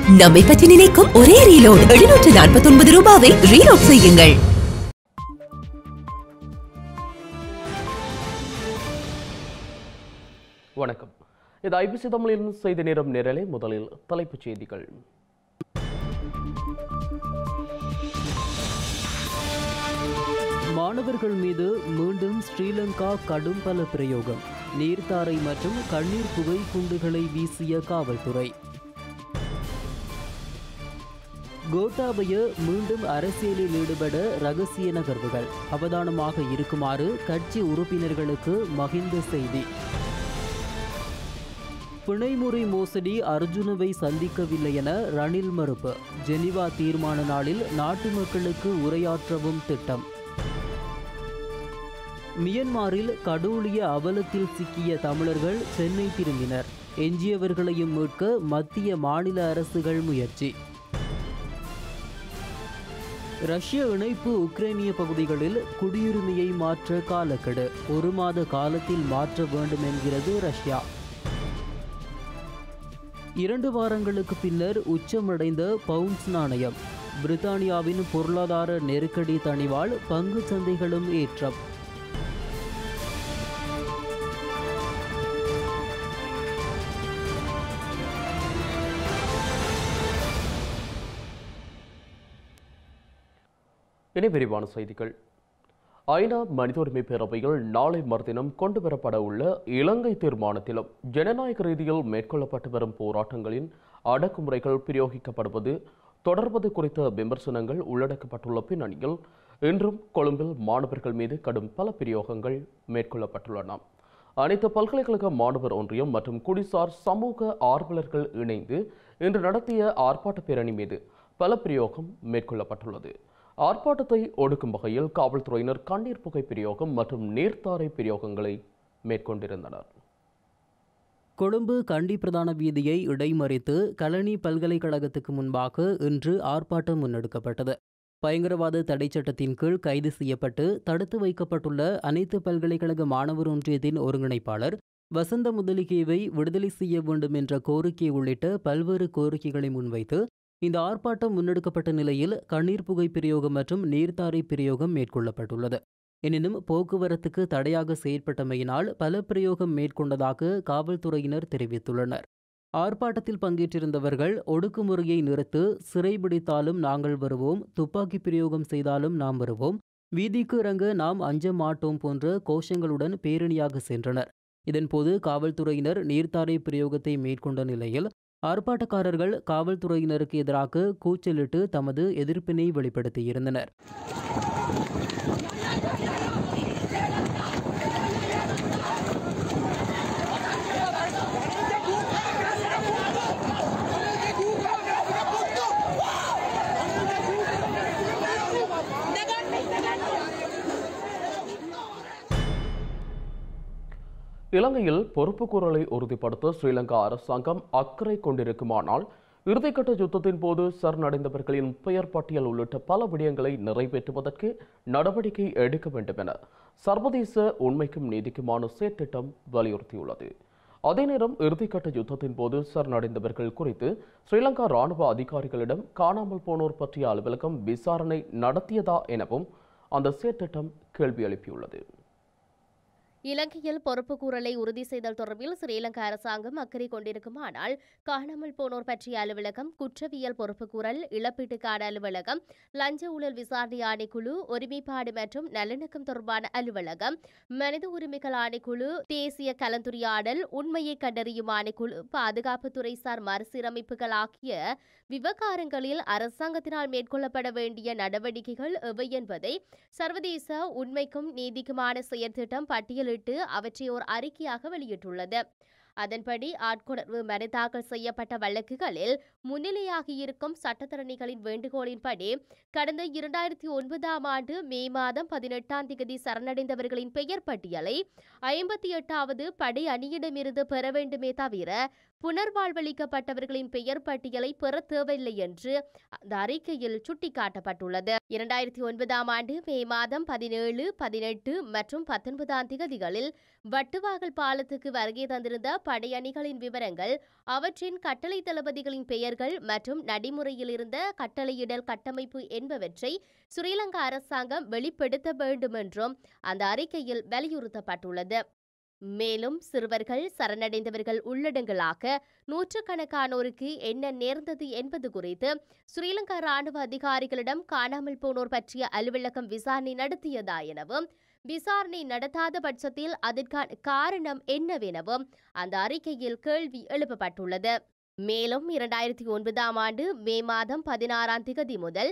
நம்மை பற்றி நினைக்கும் ஒரே ரீலோட் 749 ரூபாவை ரீலோட் செய்யுங்கள். வணக்கம். இது ஐபிசி தமிழின் செய்தி நேரம் நேரலை. முதலில் தலைப்புச் செய்திகள். மாணவர்கள் மீது மீண்டும் ஸ்ரீலங்கா கடும் பல பிரயோகம். நீர்த்தாரை மற்றும் கண்ணீர் புகை குண்டுகளை வீசிய காவல்துறை. கோட்டாபய மீண்டும் அரசியலில் ஈடுபட ரகசிய நகர்வுகள். அவதானமாக இருக்குமாறு கட்சி உறுப்பினர்களுக்கு மகிந்த செய்தி. பிணைமுறை மோசடி அர்ஜுனவை சந்திக்கவில்லை என ரணில் மறுப்பு. ஜெனிவா தீர்மான நாளில் நாட்டு மக்களுக்கு உரையாற்றவும் திட்டம். மியன்மாரில் கடூழிய அவலத்தில் சிக்கிய தமிழர்கள் சென்னை திரும்பினர். எஞ்சியவர்களையும் மீட்க மத்திய மாநில அரசுகள் முயற்சி. ரஷ்ய இணைப்பு உக்ரைனிய பகுதிகளில் குடியுரிமையை மாற்ற காலக்கெடு. 1 மாத காலத்தில் மாற்ற வேண்டும் என்கிறது ரஷ்யா. 2 வாரங்களுக்கு பின்னர் உச்சமடைந்த பவுண்ட்ஸ் நாணயம். பிரித்தானியாவின் பொருளாதார நெருக்கடி தணிவால் பங்கு சந்தைகளும் ஏற்றம். இனி விரிவான செய்திகள். ஐநா மனித உரிமை பேரவையில் நாளை மறுதினம் கொண்டுவரப்பட உள்ள இலங்கை தீர்மானத்திலும் ஜனநாயக ரீதியில் மேற்கொள்ளப்பட்டு வரும் போராட்டங்களின் அடக்குமுறைகள் பிரயோகிக்கப்படுவது தொடர்பது குறித்த விமர்சனங்கள் உள்ளடக்கப்பட்டுள்ள பின்னணியில் இன்றும் கொழும்பில் மாணவர்கள் மீது கடும் பல பிரயோகங்கள் மேற்கொள்ளப்பட்டுள்ளன. அனைத்து பல்கலைக்கழக மாணவர் ஒன்றியம் மற்றும் குடிசார் சமூக ஆர்வலர்கள் இணைந்து இன்று நடத்திய ஆர்ப்பாட்ட பேரணி மீது பல பிரயோகம் மேற்கொள்ளப்பட்டுள்ளது. ஆர்ப்பாட்டத்தை ஒடுக்கும் வகையில் காவல்துறையினர் கண்ணீர் புகை பிரயோகம் மற்றும் நீர்த்தாரை பிரயோகங்களை மேற்கொண்டிருந்தனர். கொழும்பு கண்டி பிரதான வீதியை இடைமறித்து கலனி பல்கலைக்கழகத்துக்கு முன்பாக இன்று ஆர்ப்பாட்டம் முன்னெடுக்கப்பட்டது. பயங்கரவாத தடை சட்டத்தின் கீழ் கைது செய்யப்பட்டு தடுத்து வைக்கப்பட்டுள்ள அனைத்து பல்கலைக்கழக மாணவர் ஒன்றியத்தின் ஒருங்கிணைப்பாளர் வசந்த முதலிகேவை விடுதலை செய்ய வேண்டும் என்ற கோரிக்கை உள்ளிட்ட பல்வேறு கோரிக்கைகளை முன்வைத்து இந்த ஆர்ப்பாட்டம் முன்னெடுக்கப்பட்ட நிலையில் கண்ணீர் புகை பிரயோகம் மற்றும் நீர்த்தாரை பிரயோகம் மேற்கொள்ளப்பட்டுள்ளது. எனினும் போக்குவரத்துக்கு தடையாக செயற்பட்டமையினால் பல பிரயோகம் மேற்கொண்டதாக காவல்துறையினர் தெரிவித்துள்ளனர். ஆர்ப்பாட்டத்தில் பங்கேற்றிருந்தவர்கள் ஒடுக்குமுறையை நிறுத்து, சிறைபிடித்தாலும் நாங்கள் வருவோம், துப்பாக்கி பிரயோகம் செய்தாலும் நாம் வருவோம், வீதிக்கு இறங்க நாம் அஞ்ச மாட்டோம் போன்ற கோஷங்களுடன் பேரணியாக சென்றனர். இதன்போது காவல்துறையினர் நீர்த்தாரை பிரயோகத்தை மேற்கொண்ட நிலையில் ஆர்ப்பாட்டக்காரர்கள் காவல்துறையினருக்கு எதிராக கூச்சலிட்டு தமது எதிர்ப்பினை வெளிப்படுத்தியிருந்தனர். இலங்கையில் பொறுப்புக்கூறலை உறுதிப்படுத்த ஸ்ரீலங்கா அரசாங்கம் அக்கறை கொண்டிருக்குமானால் இறுதிக்கட்ட யுத்தத்தின் போது சரணடைந்தவர்களின் பெயர் பட்டியல் உள்ளிட்ட பல விடயங்களை நிறைவேற்றுவதற்கு நடவடிக்கை எடுக்க வேண்டும் என சர்வதேச உண்மைக்கும் நீதிக்குமான செயற்திட்டம் வலியுறுத்தியுள்ளது. அதே நேரம் இறுதிக்கட்ட யுத்தத்தின் போது சரணடைந்தவர்கள் குறித்து ஸ்ரீலங்கா ராணுவ அதிகாரிகளிடம் காணாமல் போனோர் பற்றிய அலுவலகம் விசாரணை நடத்தியதா எனவும் அந்த செயற்திட்டம் கேள்வி எழுப்பியுள்ளது. இலங்கையில் பொறுப்புக்கூறலை உறுதி செய்தல் தொடர்பில் ஸ்ரீலங்கா அரசாங்கம் அக்கறை கொண்டிருக்குமானால் காணாமல் போனோர் பற்றிய அலுவலகம், குற்றவியல் பொறுப்புக்கூறல், இழப்பீட்டுக்கான அலுவலகம், லஞ்ச ஊழல் விசாரணை ஆணைக்குழு, ஒருமைப்பாடு மற்றும் நல்லிணக்கம் தொடர்பான அலுவலகம், மனித உரிமைகள் ஆணைக்குழு, தேசிய கலந்துரையாடல், உண்மையை கண்டறியும் ஆணைக்குழு, பாதுகாப்புத்துறைசார் மறுசீரமைப்புகள் ஆகிய விவகாரங்களில் அரசாங்கத்தினால் மேற்கொள்ளப்பட வேண்டிய நடவடிக்கைகள் எவை என்பதை சர்வதேச உண்மைக்கும் நீதிக்குமான செயற்திட்டம் பட்டியலிட்டு அவற்றை ஒரு அறிக்கையாக வெளியிட்டுள்ளது. அதன்படி ஆட்கொணர்வு மனு தாக்கல் செய்யப்பட்ட வழக்குகளில் முன்னிலையாகியிருக்கும் சட்டத்தரணிகளின் வேண்டுகோளின்படி கடந்த 2009ஆம் ஆண்டு மே மாதம் 18ஆம் தேதி சரணடைந்தவர்களின் பெயர் பட்டியலை 58வது படை அணியிடமிருந்து பெற வேண்டுமே தவிர புனர்வாழ்வளிக்கப்பட்டவர்களின் பெயர் பட்டியலை பெற தேவையில்லை என்று அந்த அறிக்கையில் சுட்டிக்காட்டப்பட்டுள்ளது. 2009 ஆண்டு மே மாதம் 17, 18 மற்றும் 19 திகதிகளில் வட்டுவாகல் பாலத்துக்கு வருகை தந்திருந்த படையணிகளின் விவரங்கள், அவற்றின் கட்டளை தளபதிகளின் பெயர்கள் மற்றும் நடைமுறையில் இருந்த கட்டளையிடல் கட்டமைப்பு என்பவற்றை ஸ்ரீலங்கா அரசாங்கம் வெளிப்படுத்த வேண்டும் என்றும் அந்த அறிக்கையில் வலியுறுத்தப்பட்டுள்ளது. மேலும் சிறுவர்கள், சரணடைந்தவர்கள் உள்ளடங்கலாக நூற்றுக்கணக்கானோருக்கு என்ன நேர்ந்தது என்பது குறித்து ஸ்ரீலங்கா ராணுவ அதிகாரிகளிடம் காணாமல் போனோர் பற்றிய அலுவலகம் விசாரணை நடத்தியதா எனவும், விசாரணை நடத்தாத பட்சத்தில் அதற்கான காரணம் என்னவெனவும் அந்த அறிக்கையில் கேள்வி எழுப்பப்பட்டுள்ளது. மேலும் 2009 ஆண்டு மே மாதம் 16 திகதி முதல்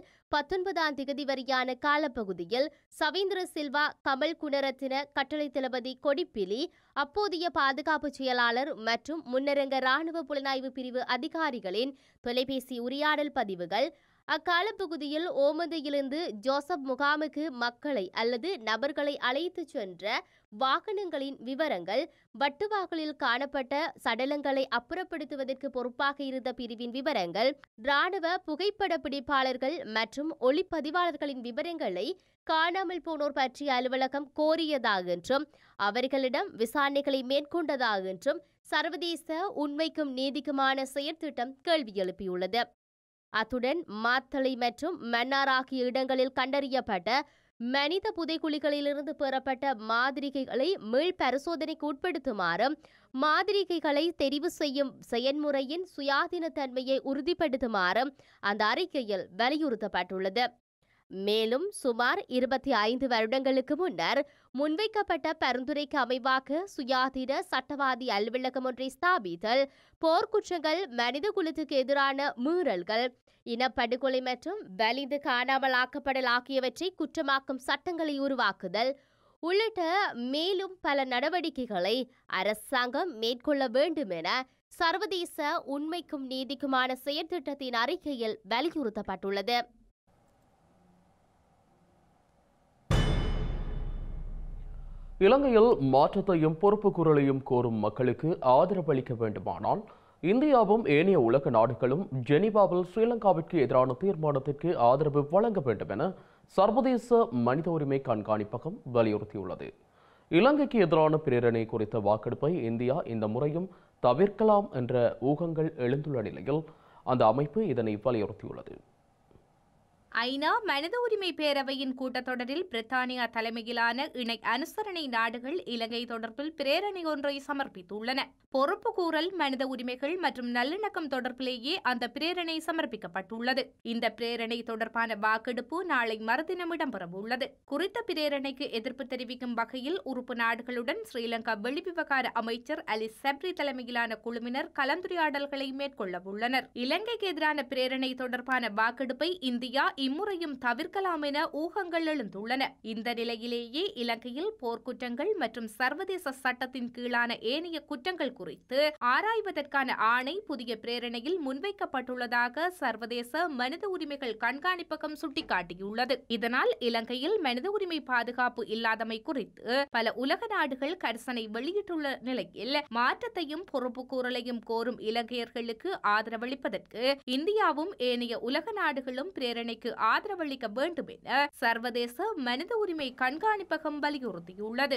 19 திகதி வரையான காலப்பகுதியில் சவீந்திர சில்வா, கமல் குணரத்ன, கட்டளை தளபதி கொடிப்பிலி, அப்போதைய பாதுகாப்பு செயலாளர் மற்றும் முன்னரங்க ராணுவ புலனாய்வு பிரிவு அதிகாரிகளின் தொலைபேசி உரையாடல் பதிவுகள், அக்காலப்பகுதியில் ஓமந்தையிலிருந்து ஜோசப் முகாமுக்கு மக்களை அல்லது நபர்களை அழைத்துச் சென்ற வாகனங்களின் விவரங்கள், வட்டுவாகலில் காணப்பட்ட சடலங்களை அப்புறப்படுத்துவதற்கு பொறுப்பாக இருந்த பிரிவின் விவரங்கள், இராணுவ புகைப்பட பிடிப்பாளர்கள் மற்றும் ஒளிப்பதிவாளர்களின் விவரங்களை காணாமல் போனோர் பற்றிய அலுவலகம் கோரியதாக என்றும், அவர்களிடம் விசாரணைகளை மேற்கொண்டதாக என்றும் சர்வதேச உண்மைக்கும் நீதிக்குமான செயற்திட்டம் கேள்வி எழுப்பியுள்ளது. அத்துடன் மாத்தளை மற்றும் மன்னார் ஆகிய இடங்களில் கண்டறியப்பட்ட மனித புதைக்குழிகளிலிருந்து பெறப்பட்ட மாதிரிகைகளை மீள் பரிசோதனைக்கு உட்படுத்துமாறும், மாதிரிகைகளை தெரிவு செய்யும் செயன்முறையின் சுயாதீன தன்மையை உறுதிப்படுத்துமாறும் அந்த அறிக்கையில் வலியுறுத்தப்பட்டுள்ளது. மேலும் சுமார் 25 வருடங்களுக்கு முன்னர் முன்வைக்கப்பட்ட பரிந்துரைக்கு அமைவாக சுயாதீன சட்டவாதி அலுவலகம் ஒன்றை ஸ்தாபித்தல், போர்க்குற்றங்கள், மனித குலத்துக்கு எதிரான மீறல்கள், இனப்படுகொலை மற்றும் வலிந்து காணாமல் ஆக்கப்படல் ஆகியவற்றை குற்றமாக்கும் சட்டங்களை உருவாக்குதல் உள்ளிட்ட மேலும் பல நடவடிக்கைகளை அரசாங்கம் மேற்கொள்ள வேண்டும் என சர்வதேச உண்மைக்கும் நீதிக்குமான செயற்திட்டத்தின் அறிக்கையில் வலியுறுத்தப்பட்டுள்ளது. இலங்கையில் மாற்றத்தையும் பொறுப்புக்கூறலையும் கோரும் மக்களுக்கு ஆதரவு அளிக்க வேண்டுமானால் இந்தியாவும் ஏனைய உலக நாடுகளும் ஜெனீவாவில் ஸ்ரீலங்காவிற்கு எதிரான தீர்மானத்திற்கு ஆதரவு வழங்க வேண்டும் என சர்வதேச மனித உரிமை கண்காணிப்பகம் வலியுறுத்தியுள்ளது. இலங்கைக்கு எதிரான பிரேரணை குறித்த வாக்கெடுப்பை இந்தியா இந்த முறையும் தவிர்க்கலாம் என்ற ஊகங்கள் எழுந்துள்ள நிலையில் அந்த அமைப்பு இதனை வலியுறுத்தியுள்ளது. ஐநா மனித உரிமை பேரவையின் கூட்டத்தொடரில் பிரித்தானியா தலைமையிலான இணை அனுசரணை நாடுகள் இலங்கை தொடர்பில் பிரேரணை ஒன்றை சமர்ப்பித்துள்ளன. பொறுப்புக்கூறல், மனித உரிமைகள் மற்றும் நல்லிணக்கம் தொடர்பிலேயே அந்த பிரேரணை சமர்ப்பிக்கப்பட்டுள்ளது. இந்த பிரேரணை தொடர்பான வாக்கெடுப்பு நாளை மறுதினம் இடம்பெறவுள்ளது. குறித்த பிரேரணைக்கு எதிர்ப்பு தெரிவிக்கும் வகையில் உறுப்பு நாடுகளுடன் ஸ்ரீலங்கா வெளிவிவகார அமைச்சர் அலி சப்ரி தலைமையிலான குழுவினர் கலந்துரையாடல்களை மேற்கொள்ளவுள்ளனர். இலங்கைக்கு எதிரான பிரேரணை தொடர்பான வாக்கெடுப்பை இந்தியா இம்முறையும் தவிர்க்கலாம் என ஊகங்கள் எழுந்துள்ளன. இந்த நிலையிலேயே இலங்கையில் போர்க்குற்றங்கள் மற்றும் சர்வதேச சட்டத்தின் கீழான ஏனைய குற்றங்கள் குறித்து ஆராய்வதற்கான ஆணை புதிய பிரேரணையில் முன்வைக்கப்பட்டுள்ளதாக சர்வதேச மனித உரிமைகள் கண்காணிப்பகம் சுட்டிக்காட்டியுள்ளது. இதனால் இலங்கையில் மனித உரிமை பாதுகாப்பு இல்லாதமை குறித்து பல உலக நாடுகள் கரிசனை வெளியிட்டுள்ள நிலையில் மாற்றத்தையும் பொறுப்புக்கூறலையும் கோரும் இலங்கையர்களுக்கு ஆதரவளிப்பதற்கு இந்தியாவும் ஏனைய உலக நாடுகளும் பிரேரணைக்கு ஆதரவளிக்க வேண்டும் என சர்வதேச மனித உரிமை கண்காணிப்பகம் வலியுறுத்தியுள்ளது.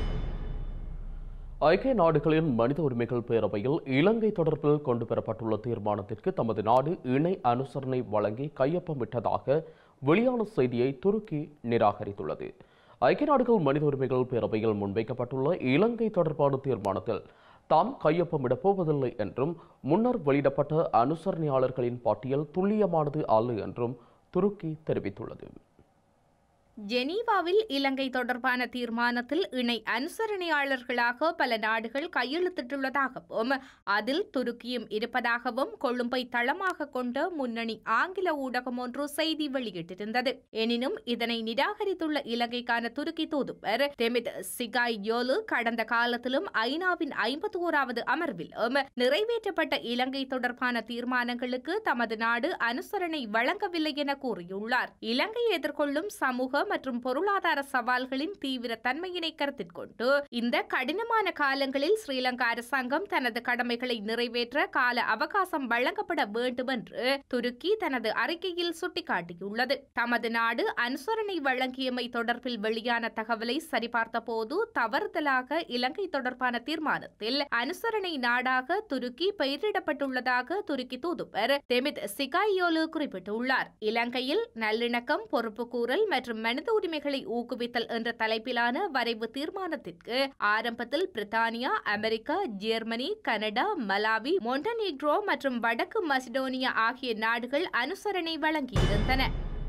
ஐக்கிய நாடுகளின் மனித உரிமைகள் பேரவையில் இலங்கை தொடர்பில் கொண்டுவரப்பட்டுள்ள தீர்மானத்திற்கு தமது நாடு இணை அனுசரணை வழங்கி கையொப்பமிட்டதாக வெளியான செய்தியை துருக்கி நிராகரித்துள்ளது. ஐக்கிய நாடுகள் மனித உரிமைகள் பேரவையில் முன்வைக்கப்பட்டுள்ள இலங்கை தொடர்பான தீர்மானத்தில் தாம் கையொப்பமிடப் போவதில்லை என்றும், முன்னர் வெளியிடப்பட்ட அனுசரணையாளர்களின் பட்டியல் துல்லியமானது அல்ல என்றும் துருக்கி தெரிவித்துள்ளது. ஜெனீவாவில் இலங்கை தொடர்பான தீர்மானத்தில் இணை அனுசரணையாளர்களாக பல நாடுகள் கையெழுத்திட்டுள்ளதாகவும், அதில் துருக்கியும் இருப்பதாகவும் கொழும்பை தளமாக கொண்ட முன்னணி ஆங்கில ஊடகம் ஒன்று செய்தி வெளியிட்டிருந்தது. எனினும் இதனை நிராகரித்துள்ள இலங்கைக்கான துருக்கி தூதுவர் தெமித் சிகாய்யோலு கடந்த காலத்திலும் ஐநாவின் 51வது அமர்விலும் நிறைவேற்றப்பட்ட இலங்கை தொடர்பான தீர்மானங்களுக்கு தமது நாடு அனுசரணை வழங்கவில்லை என கூறியுள்ளார். இலங்கை எதிர்கொள்ளும் சமூக மற்றும் பொருளாதார சவால்களின் தீவிர தன்மையினை கருத்தில் கொண்டு இந்த கடினமான காலங்களில் ஸ்ரீலங்கா அரசாங்கம் தனது கடமைகளை நிறைவேற்ற கால அவகாசம் வழங்கப்பட வேண்டும் என்று துருக்கி தனது அறிக்கையில் சுட்டிக்காட்டியுள்ளது. தமது நாடு அனுசரணை வழங்கியமை தொடர்பில் வெளியான தகவலை சரிபார்த்த போது தவறுதலாக இலங்கை தொடர்பான தீர்மானத்தில் அனுசரணை நாடாக துருக்கி பெயரிடப்பட்டுள்ளதாக துருக்கி தூதுவர் தெமித் சிகாயோலு குறிப்பிட்டுள்ளார். இலங்கையில் நல்லிணக்கம், பொறுப்புக்கூறல் மற்றும் மனித உரிமைகளை ஊக்குவித்தல் என்ற தலைப்பிலான வரைவு தீர்மானத்திற்கு ஆரம்பத்தில் Britannia, America, Germany, Canada, Malawi, Montenegro மற்றும் வடக்கு மசிடோனியா ஆகிய நாடுகள் அனுசரணை வழங்கியிருந்தன.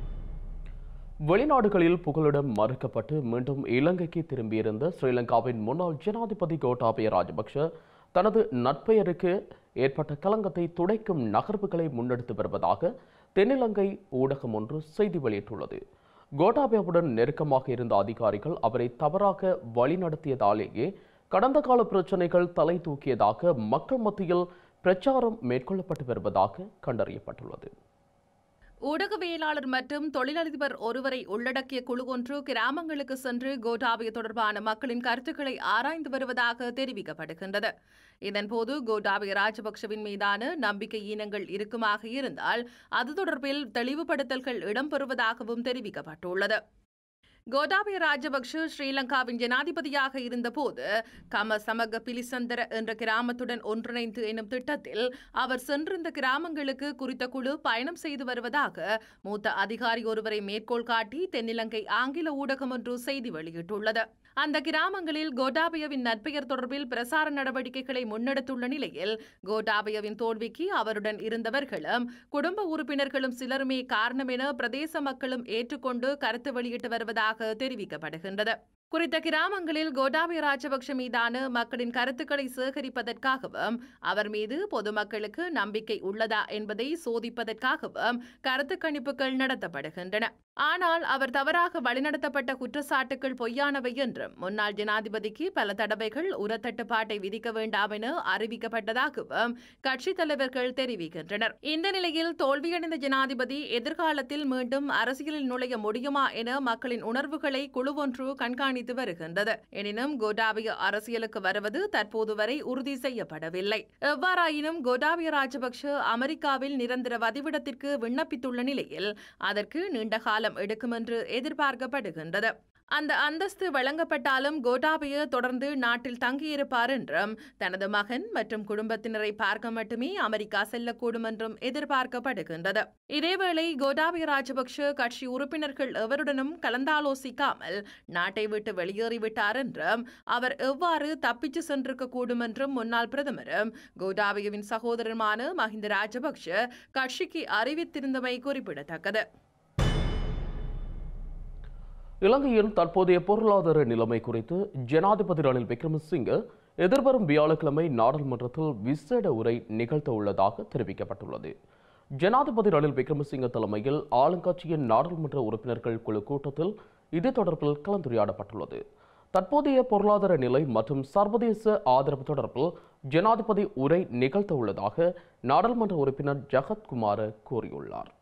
வெளிநாடுகளில் புகலிடம் மறுக்கப்பட்டு மீண்டும் இலங்கைக்கு திரும்பியிருந்த ஸ்ரீலங்காவின் முன்னாள் ஜனாதிபதி கோட்டாபய ராஜபக்ஷ தனது நற்பெயருக்கு ஏற்பட்ட களங்கத்தை துடைக்கும் நகர்வுகளை முன்னெடுத்து வருவதாக தென்னிலங்கை ஊடகம் ஒன்று செய்தி வெளியிட்டுள்ளது. கோட்டாபயவுடன் நெருக்கமாக இருந்த அதிகாரிகள் அவரை தவறாக வழிநடத்தியதாலேயே கடந்த கால பிரச்சினைகள் தலை தூக்கியதாக மக்கள் மத்தியில் பிரச்சாரம் மேற்கொள்ளப்பட்டு வருவதாக கண்டறியப்பட்டுள்ளது. ஊடகவியலாளர் மற்றும் தொழிலதிபர் ஒருவரை உள்ளடக்கிய குழு ஒன்று கிராமங்களுக்கு சென்று கோட்டாபய தொடர்பான மக்களின் கருத்துக்களை ஆராய்ந்து வருவதாக தெரிவிக்கப்படுகின்றது. இதன்போது கோட்டாபய ராஜபக்ஷவின் மீதான நம்பிக்கை ஈனங்கள் இருக்குமாக இருந்தால் அது தொடர்பில் தெளிவுபடுத்தல்கள் இடம்பெறுவதாகவும் தெரிவிக்கப்பட்டுள்ளது. கோட்டாபய ராஜபக்ஷ ஸ்ரீலங்காவின் ஜனாதிபதியாக இருந்தபோது கம சமக பிலிசந்தர என்ற கிராமத்துடன் ஒன்றிணைந்து எனும் திட்டத்தில் அவர் சென்றிருந்த கிராமங்களுக்கு குறித்த குழு பயணம் செய்து வருவதாக மூத்த அதிகாரி ஒருவரை மேற்கோள் காட்டி தென்னிலங்கை ஆங்கில ஊடகம் ஒன்று செய்தி வெளியிட்டுள்ளது. அந்த கிராமங்களில் கோட்டாபயவின் நற்பெயர் தொடர்பில் பிரசார நடவடிக்கைகளை முன்னெடுத்துள்ள நிலையில் கோட்டாபயவின் தோல்விக்கு அவருடன் இருந்தவர்களும் குடும்ப உறுப்பினர்களும் சிலருமே காரணம் என பிரதேச மக்களும் ஏற்றுக்கொண்டு கருத்து வெளியிட்டு வருவதாக தெரிவிக்கப்படுகின்றது. குறித்த கிராமங்களில் கோட்டாபய ராஜபக்ஷ மீதான மக்களின் கருத்துக்களை சேகரிப்பதற்காகவும் அவர் மீது பொதுமக்களுக்கு நம்பிக்கை உள்ளதா என்பதை சோதிப்பதற்காகவும் கருத்து கணிப்புகள் நடத்தப்படுகின்றன. ஆனால் அவர் தவறாக வழிநடத்தப்பட்ட குற்றச்சாட்டுகள் பொய்யானவை என்றும் முன்னாள் ஜனாதிபதிக்கு பல தடவைகள் உரத்தட்டுப்பாட்டை விதிக்க வேண்டாம் என அறிவிக்கப்பட்டதாகவும் கட்சித் தலைவர்கள் தெரிவிக்கின்றனர். இந்த நிலையில் தோல்வியடைந்த ஜனாதிபதி எதிர்காலத்தில் மீண்டும் அரசியலில் நுழைய முடியுமா என மக்களின் உணர்வுகளை குழு ஒன்று கண்காணித்து வருகின்றது. எனினும் கோட்டாபய அரசியலுக்கு வருவது தற்போது வரை உறுதி செய்யப்படவில்லை. எவ்வாறாயினும் கோட்டாபய ராஜபக்ஷ அமெரிக்காவில் நிரந்தர வதிவிடத்திற்கு விண்ணப்பித்துள்ள நிலையில் அதற்கு நீண்ட காலம் எடுக்கும் என்று எதிர்பார்க்கப்படுகின்றது. அந்த அந்தஸ்து வழங்கப்பட்டாலும் கோட்டாபய தொடர்ந்து நாட்டில் தங்கியிருப்பார் என்றும் தனது மகன் மற்றும் குடும்பத்தினரை பார்க்க மட்டுமே அமெரிக்கா செல்லக்கூடும் என்றும் எதிர்பார்க்கப்படுகின்றது. இதேவேளை கோட்டாபய ராஜபக்ஷ கட்சி உறுப்பினர்கள் எவருடனும் கலந்தாலோசிக்காமல் நாட்டை விட்டு வெளியேறிவிட்டார் என்றும் அவர் எவ்வாறு தப்பிச்சு சென்றிருக்க கூடும் என்றும் முன்னாள் பிரதமரும் கோட்டாபயவின் சகோதரருமான மஹிந்த ராஜபக்ஷ கட்சிக்கு அறிவித்திருந்தமை குறிப்பிடத்தக்கது. இலங்கையின் தற்போதைய பொருளாதார நிலைமை குறித்து ஜனாதிபதி ரணில் விக்ரமசிங்கே எதிர்வரும் வியாழக்கிழமை நாடாளுமன்றத்தில் விசேட உரை நிகழ்த்த உள்ளதாக தெரிவிக்கப்பட்டுள்ளது. ஜனாதிபதி ரணில் விக்ரமசிங்கே தலைமையில் ஆளுங்கட்சியின் நாடாளுமன்ற உறுப்பினர்கள் குழு கூட்டத்தில் இது தொடர்பில் கலந்துரையாடப்பட்டுள்ளது. தற்போதைய பொருளாதார நிலை மற்றும் சர்வதேச ஆதரவு தொடர்பில் ஜனாதிபதி உரை நிகழ்த்த உள்ளதாக நாடாளுமன்ற உறுப்பினர் ஜகத்குமார் கூறியுள்ளார்.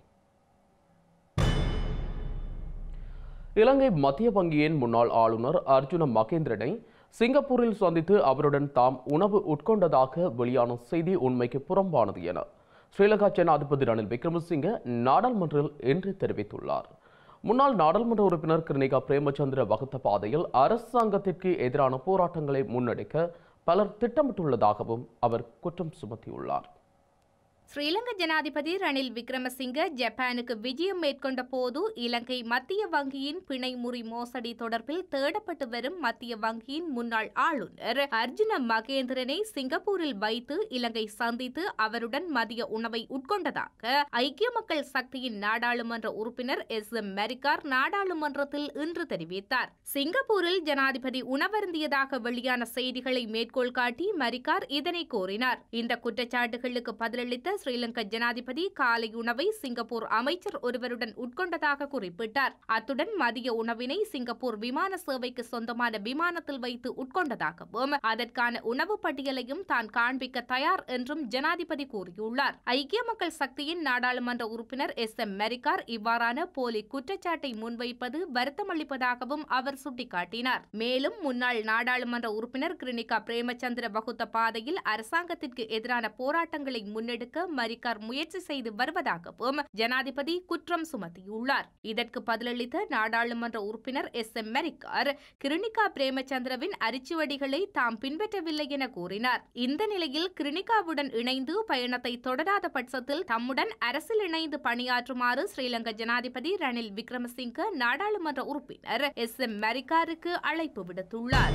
இலங்கை மத்திய வங்கியின் முன்னாள் ஆளுநர் அர்ஜுன மகேந்திரனை சிங்கப்பூரில் சந்தித்து அவருடன் தாம் உணவு உட்கொண்டதாக வெளியான செய்தி உண்மைக்கு புறம்பானது என ஸ்ரீலங்கா ஜனாதிபதி ரணில் விக்ரமசிங்கே நாடாளுமன்றில் இன்று தெரிவித்துள்ளார். முன்னாள் நாடாளுமன்ற உறுப்பினர் கிருணிகா பிரேமச்சந்திர வகுத்த பாதையில் அரசாங்கத்திற்கு எதிரான போராட்டங்களை முன்னெடுக்க பலர் திட்டமிட்டுள்ளதாகவும் அவர் குற்றம் சுமத்தியுள்ளார். ஸ்ரீலங்கா ஜனாதிபதி ரணில் விக்ரமசிங்கே ஜப்பானுக்கு விஜயம் மேற்கொண்ட போது இலங்கை மத்திய வங்கியின் பிணை முறி மோசடி தொடர்பில் தேடப்பட்டு வரும் மத்திய வங்கியின் முன்னாள் ஆளுநர் அர்ஜுன மகேந்திரனை சிங்கப்பூரில் வைத்து இலங்கை சந்தித்து அவருடன் மதிய உணவை உட்கொண்டதாக ஐக்கிய மக்கள் சக்தியின் நாடாளுமன்ற உறுப்பினர் எம் மரிக்கார் நாடாளுமன்றத்தில் இன்று தெரிவித்தார். சிங்கப்பூரில் ஜனாதிபதி உணவருந்தியதாக வெளியான செய்திகளை மேற்கோள் காட்டி மரிக்கார் இதனை கூறினார். இந்த குற்றச்சாட்டுகளுக்கு பதிலளித்த ஸ்ரீலங்கா ஜனாதிபதி காலை உணவை சிங்கப்பூர் அமைச்சர் ஒருவருடன் உட்கொண்டதாக குறிப்பிட்டார். அத்துடன் மதிய உணவினை சிங்கப்பூர் விமான சேவைக்கு சொந்தமான விமானத்தில் வைத்து உட்கொண்டதாகவும் அதற்கான உணவு பட்டியலையும் தான் காண்பிக்க தயார் என்றும் ஜனாதிபதி கூறியுள்ளார். ஐக்கிய மக்கள் சக்தியின் நாடாளுமன்ற உறுப்பினர் SM மெரிக்கார் இவ்வாறான போலி குற்றச்சாட்டை முன்வைப்பது வருத்தமளிப்பதாகவும் அவர் சுட்டிக்காட்டினார். மேலும் முன்னாள் நாடாளுமன்ற உறுப்பினர் கிருணிகா பிரேமச்சந்திர வகுத்த பாதையில் அரசாங்கத்திற்கு எதிரான போராட்டங்களை முன்னெடுக்க மரிக்கார் முயற்சி செய்து வருவதாகவும் ஜனாதிபதி குற்றம் சுமத்தியுள்ளார். இதற்கு பதிலளித்த நாடாளுமன்ற உறுப்பினர் SM மெரிக்கார் கிருணிகா பிரேமச்சந்திரவின் அரிச்சுவடிகளை தாம் பின்பற்றவில்லை என கூறினார். இந்த நிலையில் கிருணிகாவுடன் இணைந்து பயணத்தை தொடராத பட்சத்தில் தம்முடன் அரசில் இணைந்து பணியாற்றுமாறு ஸ்ரீலங்கா ஜனாதிபதி ரணில் விக்ரமசிங்க நாடாளுமன்ற உறுப்பினர் SM மெரிக்காருக்கு அழைப்பு விடுத்துள்ளார்.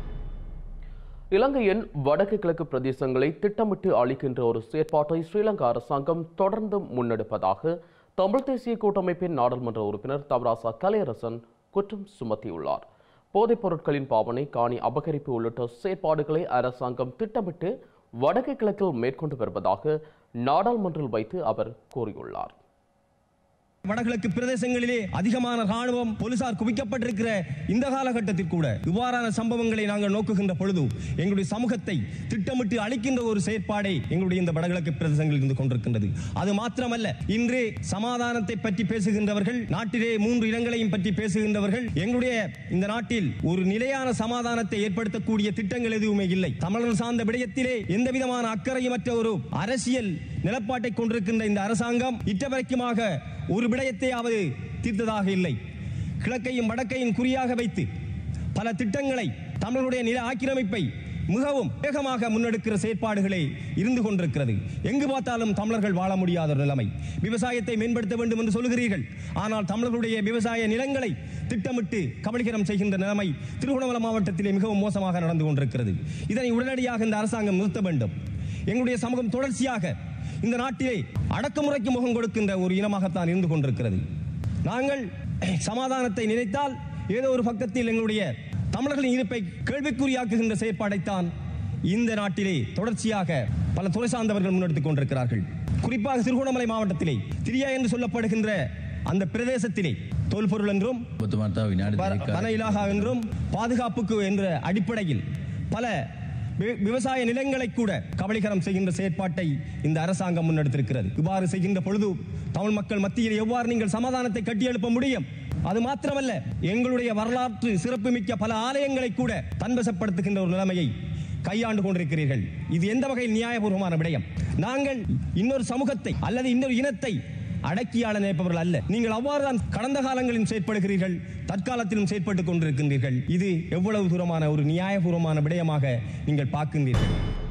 இலங்கையின் வடக்கு கிழக்கு பிரதேசங்களை திட்டமிட்டு அளிக்கின்ற ஒரு செயற்பாட்டை ஸ்ரீலங்கா அரசாங்கம் தொடர்ந்து முன்னெடுப்பதாக தமிழ் தேசிய கூட்டமைப்பின் நாடாளுமன்ற உறுப்பினர் தவராசா கலையரசன் குற்றம் சுமத்தியுள்ளார். போதைப் பொருட்களின் பாவனை, காணி அபகரிப்பு உள்ளிட்ட செயற்பாடுகளை அரசாங்கம் திட்டமிட்டு வடக்கு கிழக்கில் மேற்கொண்டு வருவதாக நாடாளுமன்றில் வைத்து அவர் கூறியுள்ளார். வடகிழக்கு பிரதேசங்களிலே அதிகமான ராணுவம் போலீசார் குவிக்கப்பட்டிருக்கிற இந்த காலகட்டத்தில் கூட இவ்வாறான சம்பவங்களை நாங்கள் நோக்குகின்ற பொழுது எங்களுடைய சமூகத்தை திட்டமிட்டு அளிக்கின்ற ஒரு செயற்பாடை எங்களுடைய இந்த வடகிழக்கு பிரதேசங்களில் இருந்து கொண்டிருக்கின்றது. அது மாத்திரமல்ல, இன்று சமாதானத்தை பற்றி பேசுகின்றவர்கள், நாட்டிலே 3 இடங்களையும் பற்றி பேசுகின்றவர்கள், எங்களுடைய இந்த நாட்டில் ஒரு நிலையான சமாதானத்தை ஏற்படுத்தக்கூடிய திட்டங்கள் எதுவுமே இல்லை. தமிழர்கள் சார்ந்த விடயத்திலே எந்த விதமான அக்கறையுமற்ற ஒரு அரசியல் நிலப்பாட்டை கொண்டிருக்கின்ற இந்த அரசாங்கம் இற்றவரைக்குமாக ஒரு விடயத்தையாவது தீர்த்ததாக இல்லை. கிழக்கையும் வடக்கையும் குறியாக வைத்து பல திட்டங்களை, தமிழர்களுடைய நில ஆக்கிரமிப்பை மிகவும் வேகமாக முன்னெடுக்கிற செயற்பாடுகளே இருந்து கொண்டிருக்கிறது. எங்கு பார்த்தாலும் தமிழர்கள் வாழ முடியாத ஒரு நிலைமை. விவசாயத்தை மேம்படுத்த வேண்டும் என்று சொல்கிறீர்கள், ஆனால் தமிழர்களுடைய விவசாய நிலங்களை திட்டமிட்டு கபலீகரம் செய்கின்ற நிலைமை திருகோணமலை மாவட்டத்திலே மிகவும் மோசமாக நடந்து கொண்டிருக்கிறது. இதனை உடனடியாக இந்த அரசாங்கம் நிறுத்த வேண்டும். எங்களுடைய சமூகம் தொடர்ச்சியாக இந்த நாட்டிலே அடக்குமுறைக்கு முகம் கொடுக்கின்ற ஒரு இனமாகத்தான் இருந்து கொண்டிருக்கிறது. நாங்கள் சமாதானத்தை நினைத்தால் ஏதோ ஒரு பக்கத்தில் எங்களுடைய தமிழர்களின் இருப்பை கேள்விக்குறியாக்குகின்ற செயற்பாடைத்தான் இந்த நாட்டிலே தொடர்ச்சியாக பல துறை சார்ந்தவர்கள் முன்னெடுத்துக் கொண்டிருக்கிறார்கள். குறிப்பாக திருகோணமலை மாவட்டத்திலே திரியா என்று சொல்லப்படுகின்ற அந்த பிரதேசத்திலே தொல்பொருள் என்றும் வன இலாகா என்றும் பாதுகாப்புக்கு என்ற அடிப்படையில் பல விவசாய நிலங்களை கூட கபலீகரம் செய்கின்ற செயற்பாட்டை இந்த அரசாங்கம் முன்னெடுத்திருக்கிறது. இவ்வாறு செய்கின்ற பொழுது தமிழ் மக்கள் மத்தியில் எவ்வாறு நீங்கள் சமாதானத்தை கட்டியெழுப்ப முடியும்? அது மாத்திரமல்ல, எங்களுடைய வரலாற்று சிறப்புமிக்க பல ஆலயங்களை கூட தன்வசப்படுத்துகின்ற ஒரு நிலைமையை கையாண்டு கொண்டிருக்கிறீர்கள். இது எந்த வகையில் நியாயபூர்வமான விடயம்? நாங்கள் இன்னொரு சமூகத்தை அல்லது இன்னொரு இனத்தை அடக்கியாள நினைப்பவர்கள் அல்ல. நீங்கள் அவ்வாறுதான் கடந்த காலங்களிலும் செயற்படுகிறீர்கள், தற்காலத்திலும் செயற்பட்டுக் கொண்டிருக்கின்றீர்கள். இது எவ்வளவு தூரமான ஒரு நியாயபூர்வமான விடயமாக நீங்கள் பார்க்கின்றீர்கள்?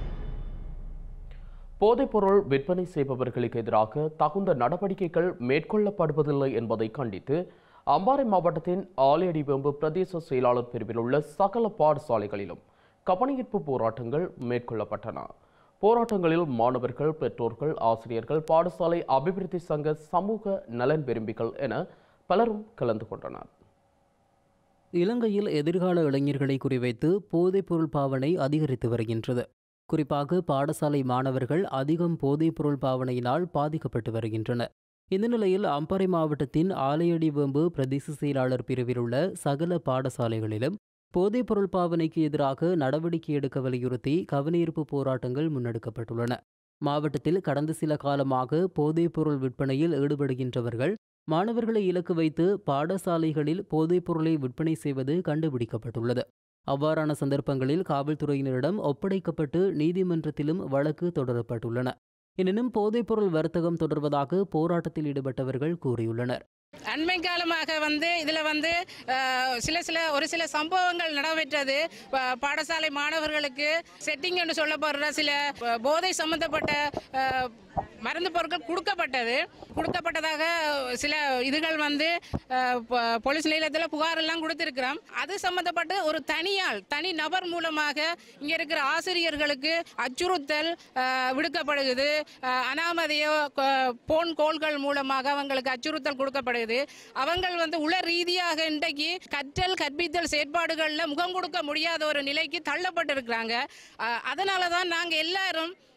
போதைப்பொருள் விற்பனை செய்பவர்களுக்கு எதிராக தகுந்த நடவடிக்கைகள் மேற்கொள்ளப்படுவதில்லை என்பதை கண்டித்து அம்பாறை மாவட்டத்தின் ஆலையடிவேம்பு பிரதேச செயலாளர் பிரிவில் உள்ள சகல பாடசாலைகளிலும் கவனஈர்ப்பு போராட்டங்கள் மேற்கொள்ளப்பட்டன. போராட்டங்களில் மாணவர்கள், பெற்றோர்கள், ஆசிரியர்கள், பாடசாலை அபிவிருத்தி சங்க, சமூக நலன் விரும்பிகள் என பலரும் கலந்து கொண்டனர். இலங்கையில் எதிர்கால இளைஞர்களை குறிவைத்து போதைப்பொருள் பாவனை அதிகரித்து வருகின்றது. குறிப்பாக பாடசாலை மாணவர்கள் அதிகம் போதைப்பொருள் பாவனையினால் பாதிக்கப்பட்டு வருகின்றனர். இந்த நிலையில் அம்பாறை மாவட்டத்தின் ஆலையடிவேம்பு பிரதேச செயலாளர் பிரிவில் உள்ள சகல பாடசாலைகளிலும் போதைப்பொருள் பாவனைக்கு எதிராக நடவடிக்கை எடுக்க வலியுறுத்தி கவனஈர்ப்பு போராட்டங்கள் முன்னெடுக்கப்பட்டுள்ளன. மாவட்டத்தில் கடந்த சில காலமாக போதைப்பொருள் விற்பனையில் ஈடுபடுகின்றவர்கள் மாணவர்களை இலக்கு வைத்து பாடசாலைகளில் போதைப்பொருளை விற்பனை செய்வது கண்டுபிடிக்கப்பட்டுள்ளது. அவ்வாறான சந்தர்ப்பங்களில் காவல்துறையினரிடம் ஒப்படைக்கப்பட்டு நீதிமன்றத்திலும் வழக்கு தொடரப்பட்டுள்ளன. எனினும் போதைப்பொருள் வர்த்தகம் தொடர்வதாக போராட்டத்தில் ஈடுபட்டவர்கள் கூறியுள்ளனர். அண்மை காலமாக இதில் ஒரு சில சம்பவங்கள் நடைபெற்றது. பாடசாலை மாணவர்களுக்கு செட்டிங் என்று சொல்லப்படுற சில போதை சம்பந்தப்பட்ட மருந்து பொருட்கள் கொடுக்கப்பட்டதாக சில இதுகள் போலீஸ் நிலையத்தில் புகார் எல்லாம் கொடுத்திருக்கிறோம். அது சம்பந்தப்பட்டு ஒரு தனி நபர் மூலமாக இங்க இருக்கிற ஆசிரியர்களுக்கு அச்சுறுத்தல் விடுக்கப்படுகிறது. அனாமதையோ போன் கோல்கள் மூலமாக அவங்களுக்கு அச்சுறுத்தல் கொடுக்கப்படுகிறது. அவங்க உள ரீதியாக இன்றைக்கு கற்பித்தல் செயற்பாடுகளில் முகம் கொடுக்க முடியாத ஒரு நிலைக்கு தள்ளப்பட்டிருக்கிறாங்க. அதனால தான் நாங்கள் எல்லாரும்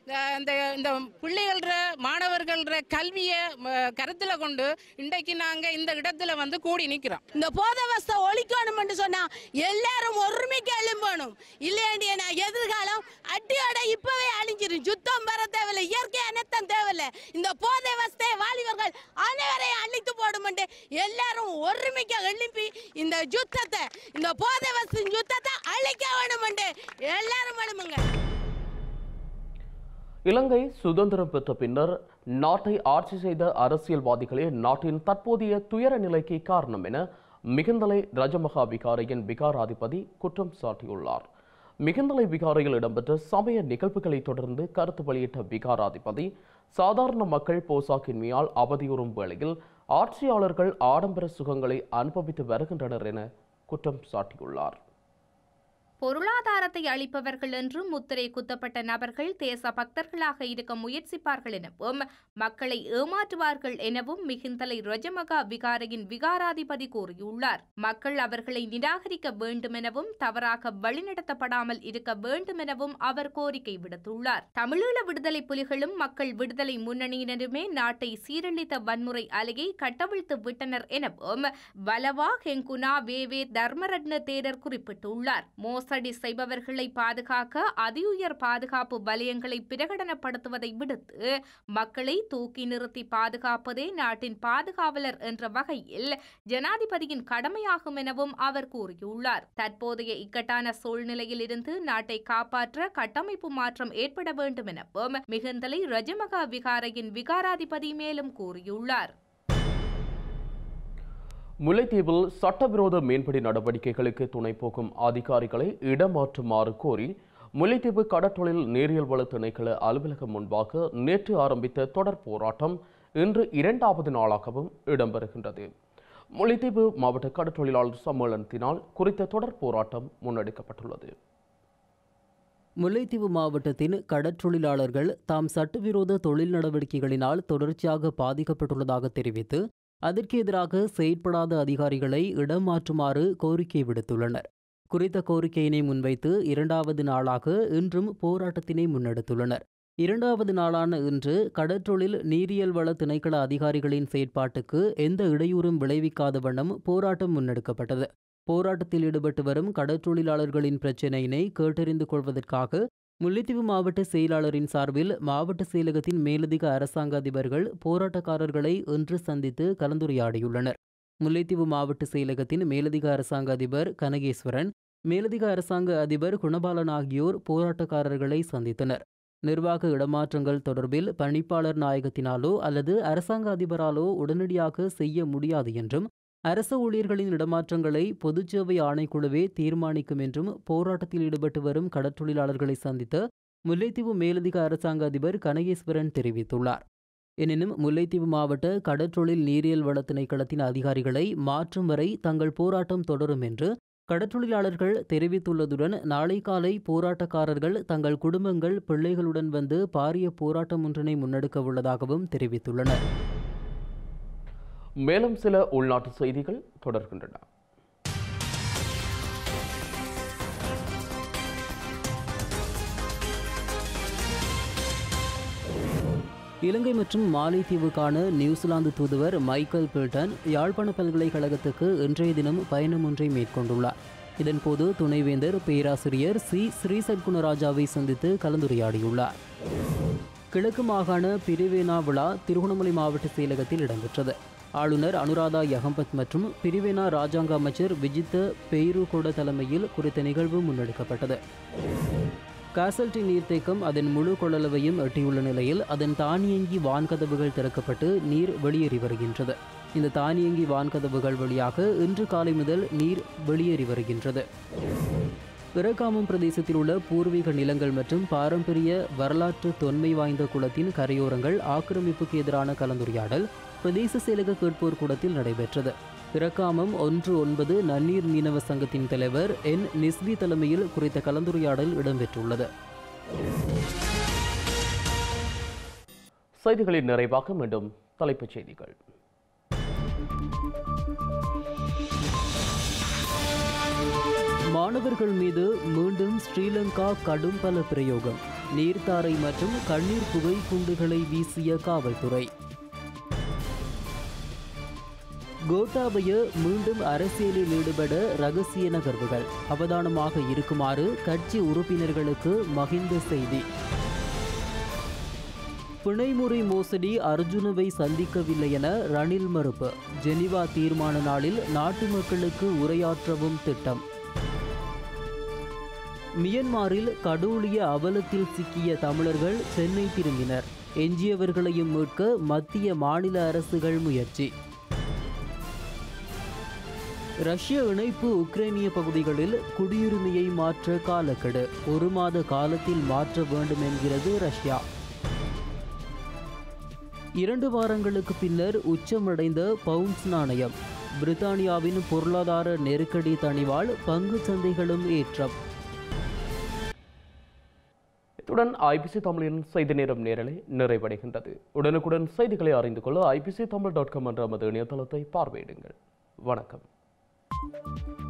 இந்த பிள்ளைகள மாணவர்கள கல்வியை கருத்தில் கொண்டு இன்றைக்கு நாங்கள் இந்த இடத்துல வந்து கூடி நிற்கிறோம். இந்த போதவஸ்தை ஒழிக்கணும் சொன்னா எல்லாரும் ஒருமைக்கு எழும்பணும். இல்லையா எதிர்காலம் அடியோட இப்பவே அழிஞ்சிடும். சுத்தம் வர தேவையில்லை, இயற்கை அனைத்தும் தேவையில்லை. இந்த போதவஸ்தை வாலிபர்கள் அனைவரையும் அழித்து போடும். எல்லாரும் ஒருமைக்கு எழுப்பி இந்த யுத்தத்தை, இந்த போதவஸ்தை யுத்தத்தை அழிக்க வேணும். எல்லாரும் எழுமுங்க. இலங்கை சுதந்திரம் பெற்ற பின்னர் நாட்டை ஆட்சி செய்த அரசியல்வாதிகளே நாட்டின் தற்போதைய துயர நிலைக்கு காரணம் என மிகுந்தலை ரஜமகா விகாரையின் விகாராதிபதி குற்றம் சாட்டியுள்ளார். மிகுந்தலை விகாரையில் இடம்பெற்ற சமய நிகழ்வுகளை தொடர்ந்து கருத்து வெளியிட்ட விகாராதிபதி சாதாரண மக்கள் போசாக்கின்மையால் அவதியுறும் வேளையில் ஆட்சியாளர்கள் ஆடம்பர சுகங்களை அனுபவித்து வருகின்றனர் என குற்றம் சாட்டியுள்ளார். பொருளாதாரத்தை அளிப்பவர்கள் என்றும் முத்திரை குத்தப்பட்ட நபர்கள் தேச பக்தர்களாக இருக்க முயற்சிப்பார்கள் எனவும் மக்களை ஏமாற்றுவார்கள் எனவும் மிகுந்தலை ரஜமகா விகாரையின் விகாராதிபதி கூறியுள்ளார். மக்கள் அவர்களை நிராகரிக்க வேண்டும் எனவும் தவறாக வழிநடத்தப்படாமல் இருக்க வேண்டும் எனவும் அவர் கோரிக்கை விடுத்துள்ளார். தமிழீழ விடுதலை புலிகளும் மக்கள் விடுதலை முன்னணியினருமே நாட்டை சீரழித்த வன்முறை அலையை கட்டவிழ்த்து விட்டனர் எனவும் வலவா ஹெங்குனா வேவே தர்மரட்ன தேரர் குறிப்பிட்டுள்ளார். மோசடி செய்பவர்களை பாதுகாக்க அதிஉயர் பாதுகாப்பு வலயங்களை பிரகடனப்படுத்துவதை விடுத்து மக்களை தூக்கி நிறுத்தி பாதுகாப்பதே நாட்டின் பாதுகாவலர் என்ற வகையில் ஜனாதிபதியின் கடமையாகும் எனவும் அவர் கூறியுள்ளார். தற்போதைய இக்கட்டான சூழ்நிலையில் இருந்து நாட்டை காப்பாற்ற கட்டமைப்பு மாற்றம் ஏற்பட வேண்டும் எனவும் மிகுந்தலை ரஜமகா விகாரையின் விகாராதிபதி மேலும் கூறியுள்ளார். முல்லைத்தீவில் சட்டவிரோத மீன்பிடி நடவடிக்கைகளுக்கு துணை போகும் அதிகாரிகளை இடமாற்றுமாறு கோரி முல்லைத்தீவு கடற்றொழில் நீரியல் வள திணைக்கள அலுவலகம் முன்பாக நேற்று ஆரம்பித்த தொடர் போராட்டம் இன்று 2வது நாளாகவும் இடம்பெறுகின்றது. முல்லைத்தீவு மாவட்ட கடற்றொழிலாளர் சம்மேளனத்தினால் குறித்த தொடர் போராட்டம் முன்னெடுக்கப்பட்டுள்ளது. முல்லைத்தீவு மாவட்டத்தின் கடற்றொழிலாளர்கள் தாம் சட்டவிரோத தொழில் நடவடிக்கைகளினால் தொடர்ச்சியாக பாதிக்கப்பட்டுள்ளதாக தெரிவித்து அதற்கு எதிராக செயற்படாத அதிகாரிகளை இடமாற்றுமாறு கோரிக்கை விடுத்துள்ளனர். குறித்த கோரிக்கையினை முன்வைத்து 2வது நாளாக இன்றும் போராட்டத்தினை முன்னெடுத்துள்ளனர். 2வது நாளான இன்று கடற்றொழில் நீரியல் வள திணைக்கள அதிகாரிகளின் செயற்பாட்டுக்கு எந்த இடையூறும் விளைவிக்காத வண்ணம் போராட்டம் முன்னெடுக்கப்பட்டது. போராட்டத்தில் ஈடுபட்டு வரும் கடற்றொழிலாளர்களின் பிரச்சினையினை கேட்டறிந்து கொள்வதற்காக முல்லைத்தீவு மாவட்ட செயலாளரின் சார்பில் மாவட்ட செயலகத்தின் மேலதிக அரசாங்க அதிபர்கள் போராட்டக்காரர்களை இன்று சந்தித்து கலந்துரையாடியுள்ளனர். முல்லைத்தீவு மாவட்ட செயலகத்தின் மேலதிக அரசாங்க அதிபர் கனகேஸ்வரன், மேலதிக அரசாங்க அதிபர் குணபாலன் ஆகியோர் போராட்டக்காரர்களை சந்தித்தனர். நிர்வாக இடமாற்றங்கள் தொடர்பில் பணிப்பாளர் நாயகத்தினாலோ அல்லது அரசாங்க அதிபராலோ உடனடியாக செய்ய முடியாது என்றும் அரசு ஊழியர்களின் இடமாற்றங்களை பொதுச்சேவை ஆணைக்குழுவே தீர்மானிக்கும் என்றும் போராட்டத்தில் ஈடுபட்டு வரும் கடற்றொழிலாளர்களை சந்தித்த முல்லைத்தீவு மேலதிக அரசாங்க அதிபர் கனகேஸ்வரன் தெரிவித்துள்ளார். எனினும் முல்லைத்தீவு மாவட்ட கடற்றொழில் நீரியல் வள திணைக்களத்தின் அதிகாரிகளை மாற்றும் வரை தங்கள் போராட்டம் தொடரும் என்று கடற்றொழிலாளர்கள் தெரிவித்துள்ளதுடன் நாளை காலை போராட்டக்காரர்கள் தங்கள் குடும்பங்கள் பிள்ளைகளுடன் வந்து பாரிய போராட்டம் ஒன்றினை முன்னெடுக்க உள்ளதாகவும் தெரிவித்துள்ளனர். மேலும் சில உள்நாட்டு செய்திகள் தொடர்கின்றன. இலங்கை மற்றும் மாலைத்தீவுக்கான நியூசிலாந்து தூதுவர் மைக்கேல் பில்டன் யாழ்ப்பாண பல்கலைக்கழகத்துக்கு இன்றைய தினம் பயணம் ஒன்றை மேற்கொண்டுள்ளார். இதன்போது துணைவேந்தர் பேராசிரியர் ஸ்ரீ சத்குணராஜாவை சந்தித்து கலந்துரையாடியுள்ளார். கிழக்கு மாகாண பிரிவேனா விழா திருகோணமலை மாவட்ட செயலகத்தில் இடம்பெற்றது. ஆளுநர் அனுராதா யகம்பத் மற்றும் பிரிவேனா ராஜாங்க அமைச்சர் விஜித்த பெய்ருகொட தலைமையில் குறித்த நிகழ்வு முன்னெடுக்கப்பட்டது. காசல்டி நீர்த்தேக்கம் அதன் முழு கொள்ளளவையும் எட்டியுள்ள நிலையில் அதன் தானியங்கி வான்கதவுகள் திறக்கப்பட்டு நீர் வெளியேறி வருகின்றது. இந்த தானியங்கி வான்கதவுகள் வழியாக இன்று காலை முதல் நீர் வெளியேறி வருகின்றது. பிரகாமம் பிரதேசத்தில் உள்ள பூர்வீக நிலங்கள் மற்றும் பாரம்பரிய வரலாற்று தொன்மை வாய்ந்த குளத்தின் கரையோரங்கள் ஆக்கிரமிப்புக்கு எதிரான கலந்துரையாடல் பிரதேச செயலக கேட்போர் கூடத்தில் நடைபெற்றது. பிரகாமம் 19 நன்னீர் மீனவ சங்கத்தின் தலைவர் என் நிஸ்வி தலைமையில் குறித்த கலந்துரையாடல் இடம்பெற்றுள்ளது. செய்திகளின் நிறைவாக மீண்டும் தலைப்புச் செய்திகள். மாணவர்கள் மீது மீண்டும் ஸ்ரீலங்கா கடும் பல பிரயோகம். நீர்த்தாரை மற்றும் கண்ணீர் புகை குண்டுகளை வீசிய காவல்துறை. கோட்டாபய மீண்டும் அரசியலில் ஈடுபட ரகசிய நகர்வுகள், அவதானமாக இருக்குமாறு கட்சி உறுப்பினர்களுக்கு மகிந்த செய்தி. பிணைமுறை மோசடி அர்ஜுனவை சந்திக்கவில்லை என ரணில் மறுப்பு. ஜெனீவா தீர்மான நாளில் நாட்டு மக்களுக்கு உரையாற்றவும் திட்டம். மியன்மாரில் கடூழிய அவலத்தில் சிக்கிய தமிழர்கள் சென்னை திரும்பினர். எஞ்சியவர்களையும் மீட்க மத்திய மாநில அரசுகள் முயற்சி. ரஷ்ய இணைப்பு உக்ரைனிய பகுதிகளில் குடியுரிமையை மாற்ற காலக்கெடு, 1 மாத காலத்தில் மாற்ற வேண்டும் என்கிறது ரஷ்யா. 2 வாரங்களுக்கு பின்னர் உச்சமடைந்த பவுண்ட்ஸ் நாணயம். பிரித்தானியாவின் பொருளாதார நெருக்கடி தணிவால் பங்கு சந்தைகளும் ஏற்றம். இத்துடன் ஐபிசி தமிழின் செய்தி நேரம் நேரலை நிறைவடைகின்றது. உடனுக்குடன் செய்திகளை அறிந்து கொள்ள IPCTamil.com என்ற நமது இணையதளத்தை பார்வையிடுங்கள். வணக்கம்.